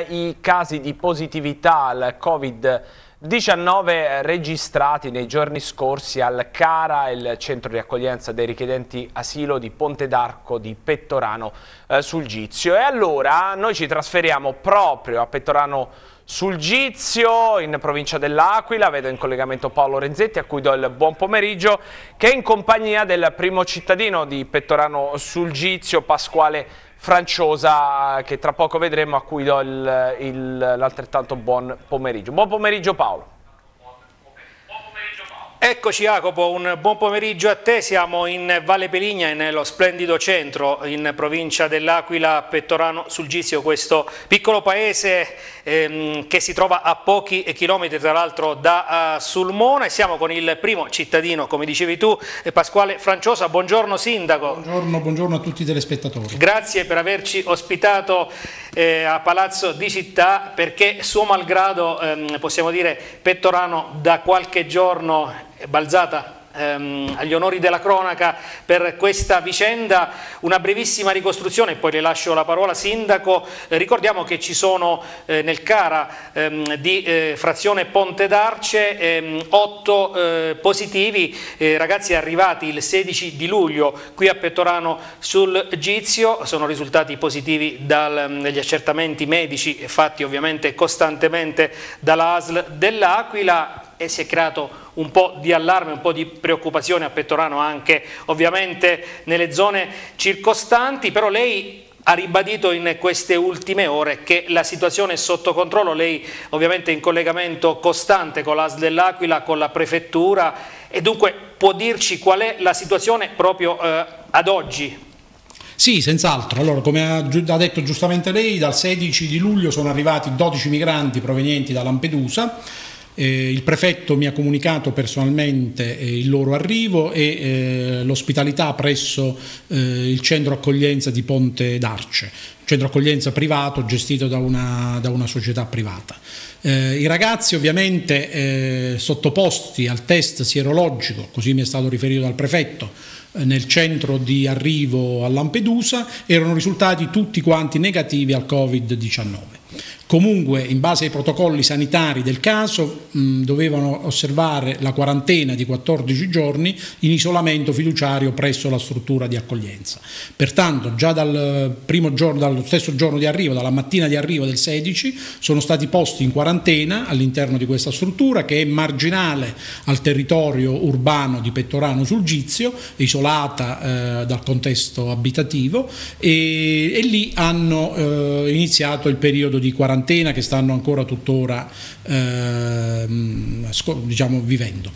i casi di positività al Covid-19 registrati nei giorni scorsi al CARA, il centro di accoglienza dei richiedenti asilo di Ponte d'Arco di Pettorano sul Gizio. E allora noi ci trasferiamo proprio a Pettorano sul Gizio, in provincia dell'Aquila. Vedo in collegamento Paolo Renzetti, a cui do il buon pomeriggio, che è in compagnia del primo cittadino di Pettorano sul Gizio, Pasquale Franciosa, che tra poco vedremo, a cui do l'altrettanto buon pomeriggio. Buon pomeriggio Paolo. Eccoci Jacopo, un buon pomeriggio a te. Siamo in Valle Peligna, nello splendido centro, in provincia dell'Aquila, Pettorano sul Gizio, questo piccolo paese che si trova a pochi chilometri tra l'altro da Sulmona, e siamo con il primo cittadino, come dicevi tu, Pasquale Franciosa. Buongiorno sindaco. Buongiorno a tutti i telespettatori. Grazie per averci ospitato a Palazzo di Città, perché suo malgrado possiamo dire Pettorano da qualche giorno è balzata agli onori della cronaca per questa vicenda. Una brevissima ricostruzione e poi le lascio la parola sindaco. Ricordiamo che ci sono nel CARA di frazione Ponte d'Arce 8 positivi, ragazzi arrivati il 16 di luglio qui a Pettorano sul Gizio. Sono risultati positivi dagli accertamenti medici fatti ovviamente costantemente dalla ASL dell'Aquila, e si è creato un po' di allarme, un po' di preoccupazione a Pettorano, anche ovviamente nelle zone circostanti. Però lei ha ribadito in queste ultime ore che la situazione è sotto controllo. Lei ovviamente è in collegamento costante con l'ASL dell'Aquila, con la prefettura, e dunque può dirci qual è la situazione proprio ad oggi? Sì, senz'altro. Allora, come ha detto giustamente lei, dal 16 di luglio sono arrivati 12 migranti provenienti da Lampedusa. Il prefetto mi ha comunicato personalmente il loro arrivo e l'ospitalità presso il centro accoglienza di Ponte d'Arce, centro accoglienza privato gestito da una società privata. I ragazzi ovviamente sottoposti al test sierologico, così mi è stato riferito dal prefetto, nel centro di arrivo a Lampedusa, erano risultati tutti quanti negativi al Covid-19. Comunque, in base ai protocolli sanitari del caso, dovevano osservare la quarantena di 14 giorni in isolamento fiduciario presso la struttura di accoglienza. Pertanto, già dallo stesso giorno di arrivo, dalla mattina di arrivo del 16, sono stati posti in quarantena all'interno di questa struttura, che è marginale al territorio urbano di Pettorano sul Gizio, isolata dal contesto abitativo, e lì hanno iniziato il periodo di quarantena che stanno ancora tuttora diciamo, vivendo.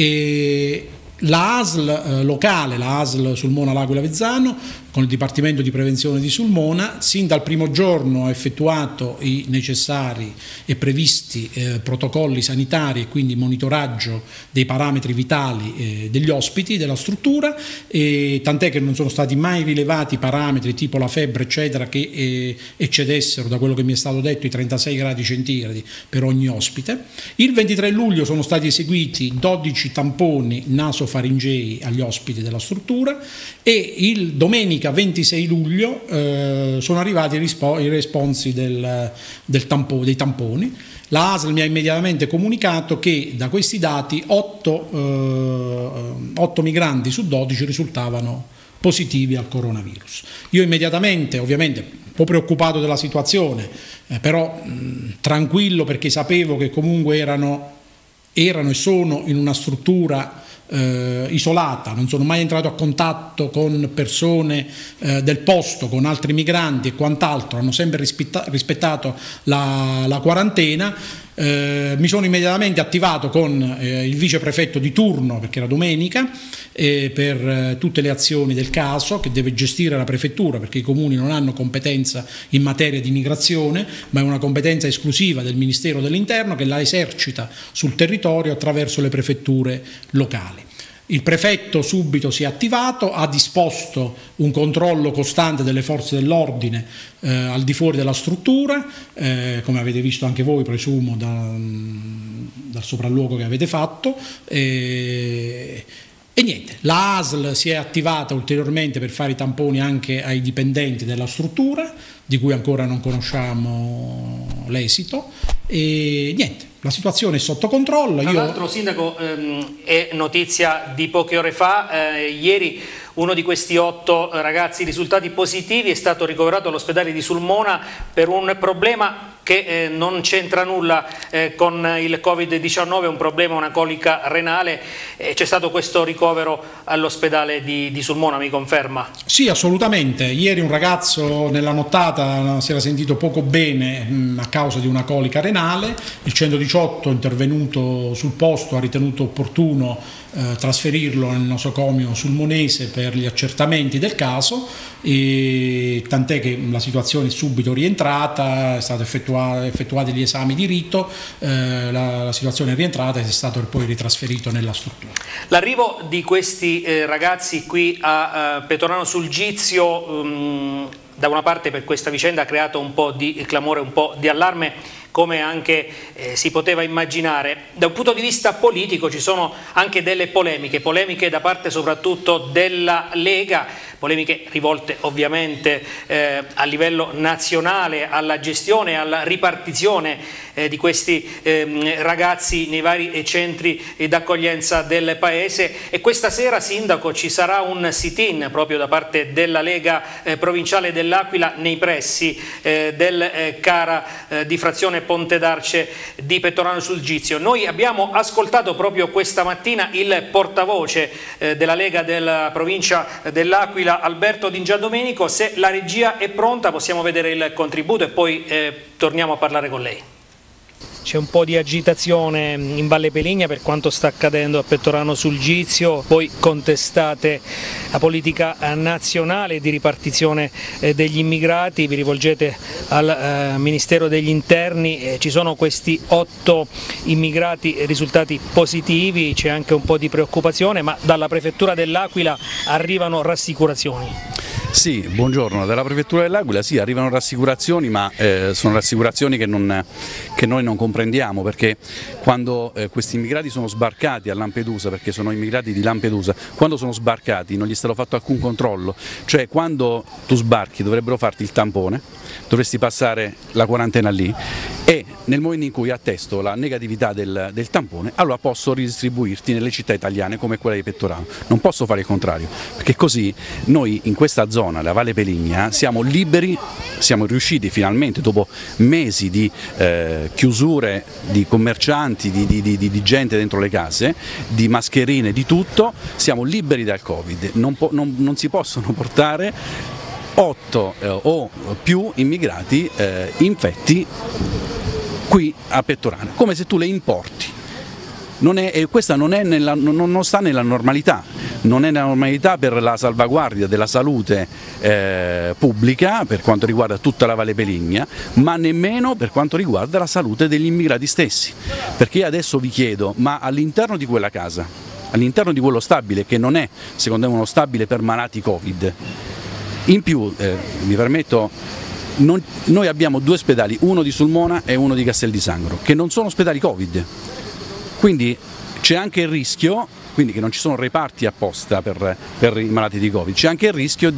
La ASL locale, la ASL Sulmona L'Aquila Avezzano, con il Dipartimento di Prevenzione di Sulmona, sin dal primo giorno ha effettuato i necessari e previsti protocolli sanitari e quindi monitoraggio dei parametri vitali degli ospiti della struttura, tant'è che non sono stati mai rilevati parametri tipo la febbre eccetera che eccedessero, da quello che mi è stato detto, i 36 gradi centigradi per ogni ospite. Il 23 luglio sono stati eseguiti 12 tamponi nasofaringei agli ospiti della struttura, e il domenica 26 luglio sono arrivati i responsi dei tamponi. La ASL mi ha immediatamente comunicato che da questi dati 8 migranti su 12 risultavano positivi al coronavirus. Io immediatamente, ovviamente un po' preoccupato della situazione, però tranquillo, perché sapevo che comunque erano e sono in una struttura isolata, non sono mai entrato a contatto con persone del posto, con altri migranti e quant'altro, hanno sempre rispettato la quarantena. Mi sono immediatamente attivato con il viceprefetto di turno, perché era domenica, per tutte le azioni del caso, che deve gestire la prefettura, perché i comuni non hanno competenza in materia di migrazione, ma è una competenza esclusiva del Ministero dell'Interno, che la esercita sul territorio attraverso le prefetture locali. Il prefetto subito si è attivato, ha disposto un controllo costante delle forze dell'ordine al di fuori della struttura, come avete visto anche voi, presumo, dal sopralluogo che avete fatto. E niente, la ASL si è attivata ulteriormente per fare i tamponi anche ai dipendenti della struttura, di cui ancora non conosciamo l'esito e niente, la situazione è sotto controllo. Tra l'altro, Sindaco, è notizia di poche ore fa, ieri uno di questi 8 ragazzi risultati positivi è stato ricoverato all'ospedale di Sulmona per un problema che non c'entra nulla con il Covid-19, un problema, una colica renale. C'è stato questo ricovero all'ospedale di Sulmona, mi conferma? Sì, assolutamente. Ieri un ragazzo nella nottata si era sentito poco bene a causa di una colica renale. Il 118 intervenuto sul posto ha ritenuto opportuno trasferirlo nel nosocomio sulmonese per gli accertamenti del caso, e tant'è che la situazione è subito rientrata, è stato effettuati gli esami di rito, la situazione è rientrata e è stato poi ritrasferito nella struttura. L'arrivo di questi ragazzi qui a Petorano sul Gizio, da una parte per questa vicenda ha creato un po' di clamore, un po' di allarme, come anche si poteva immaginare. Da un punto di vista politico ci sono anche delle polemiche da parte soprattutto della Lega, polemiche rivolte ovviamente a livello nazionale alla gestione, alla ripartizione di questi ragazzi nei vari centri d'accoglienza del Paese. E questa sera, Sindaco, ci sarà un sit-in proprio da parte della Lega provinciale dell'Aquila nei pressi del CARA di frazione Ponte d'Arce di Petorano sul Gizio. Noi abbiamo ascoltato proprio questa mattina il portavoce della Lega della provincia dell'Aquila, Alberto Di Giandomenico. Se la regia è pronta possiamo vedere il contributo e poi torniamo a parlare con lei. C'è un po' di agitazione in Valle Peligna per quanto sta accadendo a Petorano sul Gizio, poi contestate la politica nazionale di ripartizione degli immigrati, vi rivolgete al Ministero degli Interni, ci sono questi 8 immigrati risultati positivi, c'è anche un po' di preoccupazione, ma dalla Prefettura dell'Aquila arrivano rassicurazioni. Sì, buongiorno, dalla Prefettura dell'Aquila sì, arrivano rassicurazioni, ma sono rassicurazioni che noi non comprendiamo, perché quando questi immigrati sono sbarcati a Lampedusa, perché sono immigrati di Lampedusa, quando sono sbarcati non gli è stato fatto alcun controllo, cioè quando tu sbarchi dovrebbero farti il tampone, dovresti passare la quarantena lì e nel momento in cui attesto la negatività del tampone, allora posso ridistribuirti nelle città italiane come quella di Petorano. Non posso fare il contrario, perché così noi in questa zona, la Valle Peligna, siamo liberi, siamo riusciti finalmente dopo mesi di chiusure di commercianti, di gente dentro le case, di mascherine, di tutto, siamo liberi dal Covid. Non si possono portare 8 o più immigrati infetti qui a Petorano, come se tu le importi. Questa non sta nella normalità, non è nella normalità per la salvaguardia della salute pubblica per quanto riguarda tutta la Valle Peligna, ma nemmeno per quanto riguarda la salute degli immigrati stessi, perché io adesso vi chiedo, ma all'interno di quella casa, all'interno di quello stabile, che non è secondo me uno stabile per malati Covid, in più mi permetto, noi abbiamo 2 ospedali, uno di Sulmona e uno di Castel di Sangro, che non sono ospedali Covid, quindi c'è anche il rischio, quindi che non ci sono reparti apposta per i malati di Covid, c'è anche il rischio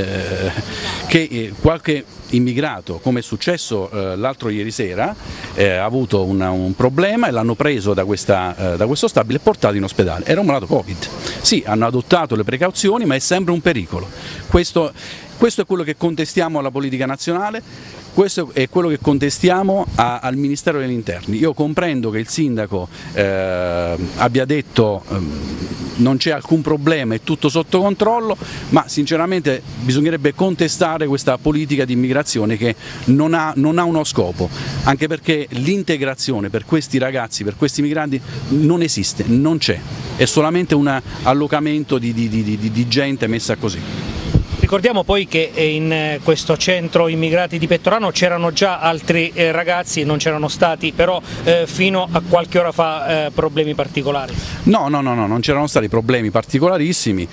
che qualche immigrato, come è successo l'altro ieri sera, ha avuto un problema e l'hanno preso da questo stabile e portato in ospedale. Era un malato Covid. Sì, hanno adottato le precauzioni, ma è sempre un pericolo. Questo è quello che contestiamo alla politica nazionale, questo è quello che contestiamo al Ministero degli Interni. Io comprendo che il sindaco abbia detto non c'è alcun problema, è tutto sotto controllo, ma sinceramente bisognerebbe contestare questa politica di immigrazione che non ha uno scopo, anche perché l'integrazione per questi ragazzi, per questi migranti non esiste, non c'è, è solamente un allocamento di gente messa così. Ricordiamo poi che in questo centro immigrati di Petorano c'erano già altri ragazzi e non c'erano stati però fino a qualche ora fa problemi particolari. No, non c'erano stati problemi particolarissimi,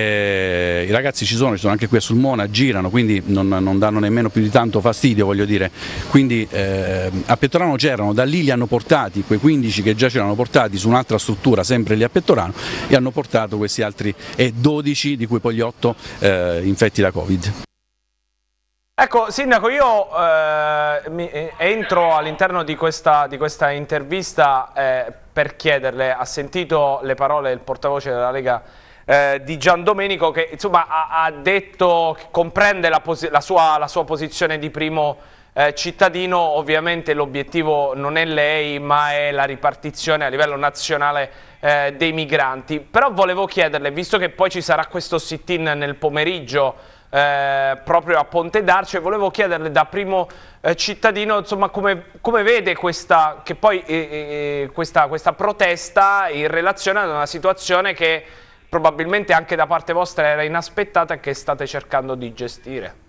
i ragazzi ci sono anche qui a Sulmona, girano, quindi non danno nemmeno più di tanto fastidio, voglio dire, quindi a Petorano c'erano, da lì li hanno portati, quei 15 che già c'erano portati su un'altra struttura sempre lì a Petorano e hanno portato questi altri 12, di cui poi gli 8 infetti da Covid. Ecco, Sindaco, io entro all'interno di questa intervista per chiederle, ha sentito le parole del portavoce della Lega di Giandomenico, che insomma ha detto, comprende la sua posizione di primo cittadino. Ovviamente l'obiettivo non è lei, ma è la ripartizione a livello nazionale dei migranti. Però volevo chiederle, visto che poi ci sarà questo sit-in nel pomeriggio proprio a Ponte d'Arce, volevo chiederle da primo cittadino, insomma, come vede questa protesta in relazione ad una situazione che probabilmente anche da parte vostra era inaspettata e che state cercando di gestire.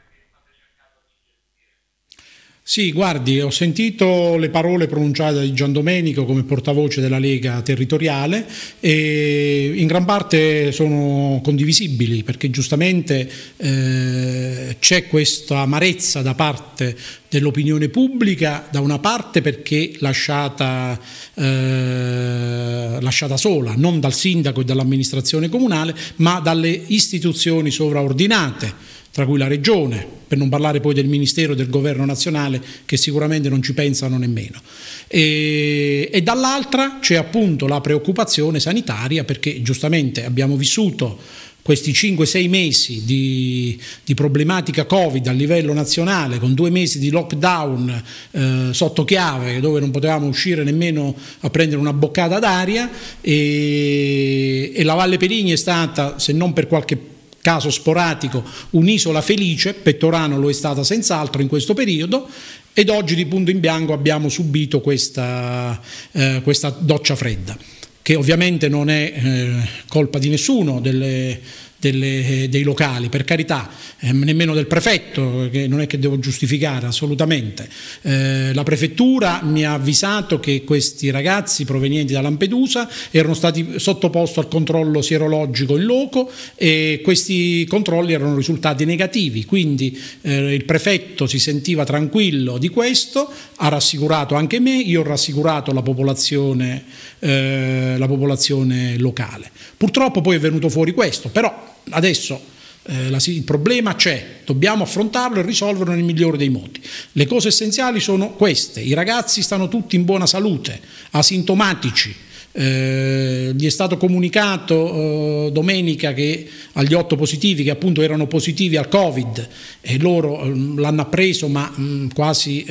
Sì, guardi, ho sentito le parole pronunciate da Giandomenico come portavoce della Lega territoriale e in gran parte sono condivisibili, perché giustamente c'è questa amarezza da parte dell'opinione pubblica, da una parte perché lasciata sola, non dal sindaco e dall'amministrazione comunale, ma dalle istituzioni sovraordinate, tra cui la Regione, per non parlare poi del Ministero e del Governo nazionale, che sicuramente non ci pensano nemmeno. E dall'altra c'è appunto la preoccupazione sanitaria, perché giustamente abbiamo vissuto questi 5-6 mesi di problematica Covid a livello nazionale, con 2 mesi di lockdown sotto chiave, dove non potevamo uscire nemmeno a prendere una boccata d'aria, e la Valle Peligna è stata, se non per qualche caso sporadico, un'isola felice. Pettorano lo è stata senz'altro in questo periodo, ed oggi di punto in bianco abbiamo subito questa doccia fredda, che ovviamente non è colpa di nessuno dei locali, per carità, nemmeno del prefetto, che non è che devo giustificare assolutamente. La prefettura mi ha avvisato che questi ragazzi provenienti da Lampedusa erano stati sottoposti al controllo sierologico in loco e questi controlli erano risultati negativi, quindi il prefetto si sentiva tranquillo di questo, ha rassicurato anche me, io ho rassicurato la popolazione locale. Purtroppo poi è venuto fuori questo, però adesso il problema c'è, dobbiamo affrontarlo e risolverlo nel migliore dei modi. Le cose essenziali sono queste: i ragazzi stanno tutti in buona salute, asintomatici. Gli è stato comunicato domenica che agli 8 positivi, che appunto erano positivi al Covid, e loro l'hanno appreso ma quasi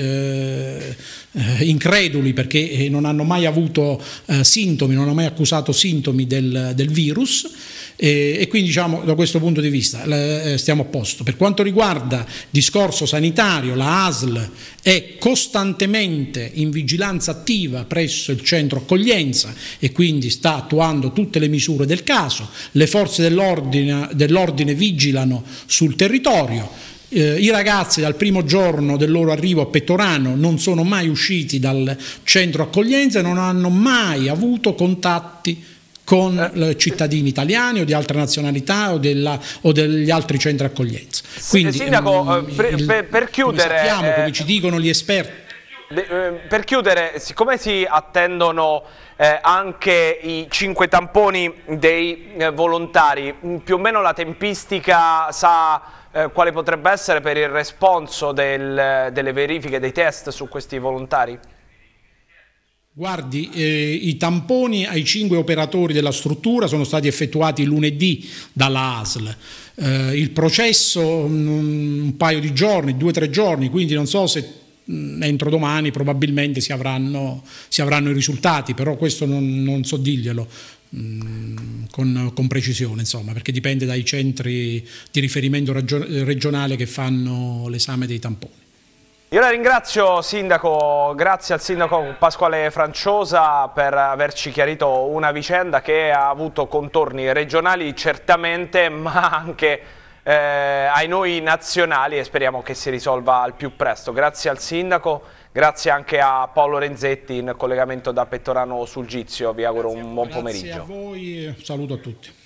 increduli, perché non hanno mai avuto sintomi, non hanno mai accusato sintomi del virus, e quindi diciamo da questo punto di vista stiamo a posto. Per quanto riguarda il discorso sanitario, la ASL è costantemente in vigilanza attiva presso il centro accoglienza e quindi sta attuando tutte le misure del caso. Le forze dell'ordine vigilano sul territorio. I ragazzi dal primo giorno del loro arrivo a Pettorano non sono mai usciti dal centro accoglienza e non hanno mai avuto contatti con cittadini italiani o di altre nazionalità o degli altri centri accoglienza. Quindi, Sindaco, per chiudere, come sappiamo, come ci dicono gli esperti, per chiudere, siccome si attendono anche i 5 tamponi dei volontari, più o meno la tempistica sa quale potrebbe essere per il responso delle verifiche, dei test su questi volontari? Guardi, i tamponi ai 5 operatori della struttura sono stati effettuati lunedì dalla ASL. Il processo un paio di giorni, 2-3 giorni, quindi non so se entro domani probabilmente si avranno i risultati, però questo non so dirglielo con precisione, insomma, perché dipende dai centri di riferimento regionale che fanno l'esame dei tamponi. Io la ringrazio, Sindaco, grazie al Sindaco Pasquale Franciosa per averci chiarito una vicenda che ha avuto contorni regionali certamente, ma anche ai noi nazionali, e speriamo che si risolva al più presto. Grazie al Sindaco, grazie anche a Paolo Renzetti in collegamento da Pettorano Sulgizio, vi auguro un buon pomeriggio. Grazie a voi e saluto a tutti.